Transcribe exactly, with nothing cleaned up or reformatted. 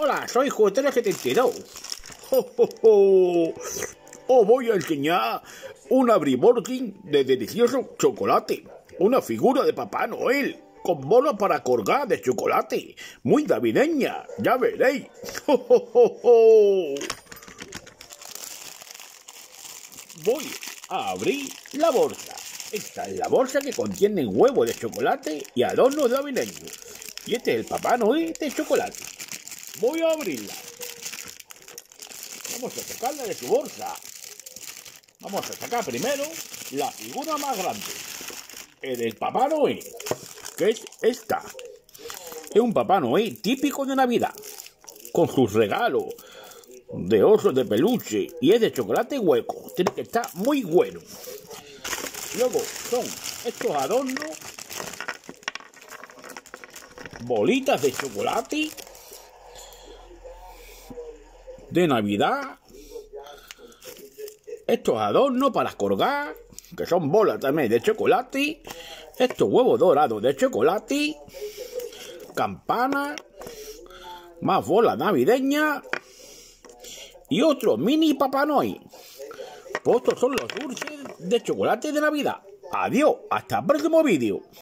Hola, soy Juguetero setenta y dos. ¡Oh, oh, oh! Os voy a enseñar un abriborking de delicioso chocolate. Una figura de Papá Noel con bola para colgar de chocolate. Muy navideña, ya veréis. ¡Oh, oh, oh, oh! Voy a abrir la bolsa. Esta es la bolsa que contiene huevo de chocolate y adornos navideños. Y este es el Papá Noel de chocolate. Voy a abrirla. Vamos a sacarla de su bolsa. Vamos a sacar primero la figura más grande, el del Papá Noel, que es esta. Es un Papá Noel típico de Navidad, con sus regalos de osos de peluche y es de chocolate hueco. Tiene que estar muy bueno. Luego son estos adornos, bolitas de chocolate de Navidad. Estos adornos para colgar, que son bolas también de chocolate. Estos huevos dorados de chocolate. Campanas. Más bolas navideñas. Y otro mini Papá Noel. Pues estos son los dulces de chocolate de Navidad. Adiós, hasta el próximo vídeo.